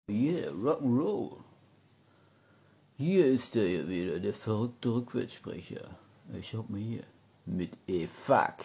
Yeah, Rock'n'Roll. Hier ist er wieder, der verrückte Rückwärtssprecher. Schaut mal hier. Mit E-Fuck.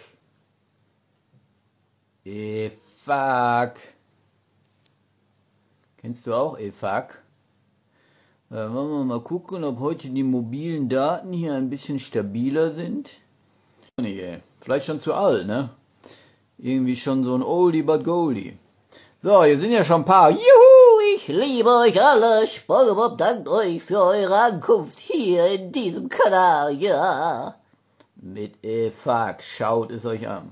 E-Fuck. Kennst du auch E-Fuck? Wollen wir mal gucken, ob heute die mobilen Daten hier ein bisschen stabiler sind? Nee, ey. Vielleicht schon zu alt, ne? Irgendwie schon so ein Oldie but Goldie. So, hier sind ja schon ein paar. Juhu, ich liebe euch alle. SpongeBob dankt euch für eure Ankunft hier in diesem Kanal, ja. Mit E-Fuck, schaut es euch an.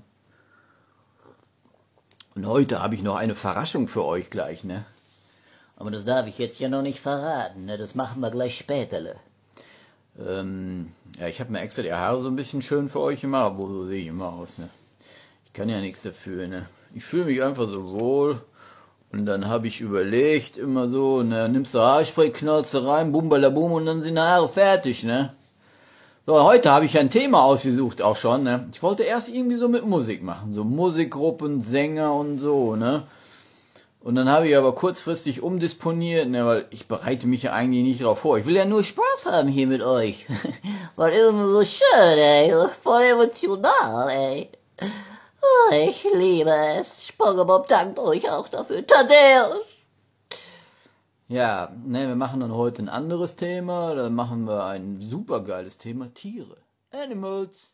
Und heute habe ich noch eine Verraschung für euch gleich, ne? Aber das darf ich jetzt ja noch nicht verraten, ne? Das machen wir gleich späterle. Ja, ich habe mir extra die Haare so ein bisschen schön für euch gemacht, obwohl so sehe ich immer aus, ne? Ich kann ja nichts dafür, ne? Ich fühle mich einfach so wohl. Und dann habe ich überlegt, immer so, ne, nimmst du Haarspray, knallst du rein, bum, balabum, und dann sind die Haare fertig, ne? So, heute habe ich ein Thema ausgesucht auch schon, ne? Ich wollte erst irgendwie so mit Musik machen, so Musikgruppen, Sänger und so, ne? Und dann habe ich aber kurzfristig umdisponiert, ne, weil ich bereite mich ja eigentlich nicht darauf vor. Ich will ja nur Spaß haben hier mit euch. Was ist denn so schön, ey? Voll emotional, ey. Oh, ich liebe es. SpongeBob dankt euch auch dafür. Thaddeus! Ja, ne, wir machen dann heute ein anderes Thema. Dann machen wir ein supergeiles Thema, Tiere. Animals.